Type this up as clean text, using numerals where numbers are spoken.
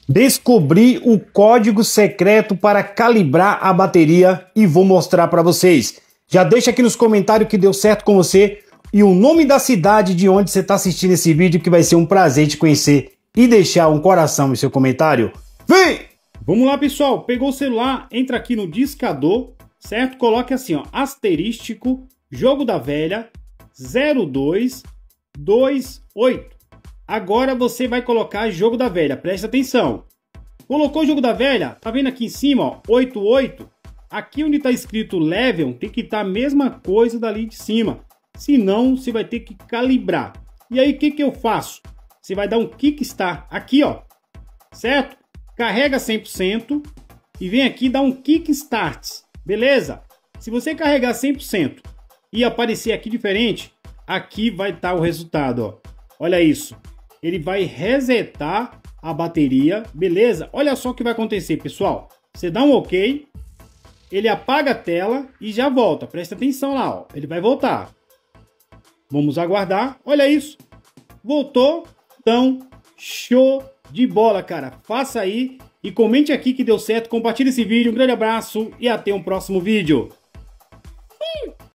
Descobri o código secreto para calibrar a bateria e vou mostrar para vocês. Já deixa aqui nos comentários que deu certo com você e o nome da cidade de onde você está assistindo esse vídeo, que vai ser um prazer te conhecer e deixar um coração no seu comentário. Vem! Vamos lá, pessoal. Pegou o celular, entra aqui no discador, certo? Coloque assim, ó, asterístico, jogo da velha, 0228. Agora você vai colocar jogo da velha, presta atenção. Colocou o jogo da velha, tá vendo aqui em cima, ó, 88? Aqui onde tá escrito level, tem que estar a mesma coisa dali de cima. Senão, você vai ter que calibrar. E aí, o que que eu faço? Você vai dar um kickstart aqui, ó, certo? Carrega 100% e vem aqui dar um kickstart, beleza? Se você carregar 100% e aparecer aqui diferente, aqui vai estar o resultado, ó. Olha isso. Ele vai resetar a bateria, beleza? Olha só o que vai acontecer, pessoal. Você dá um OK, ele apaga a tela e já volta. Presta atenção lá, ó. Ele vai voltar. Vamos aguardar. Olha isso. Voltou. Então, show de bola, cara. Faça aí e comente aqui que deu certo. Compartilhe esse vídeo. Um grande abraço e até um próximo vídeo.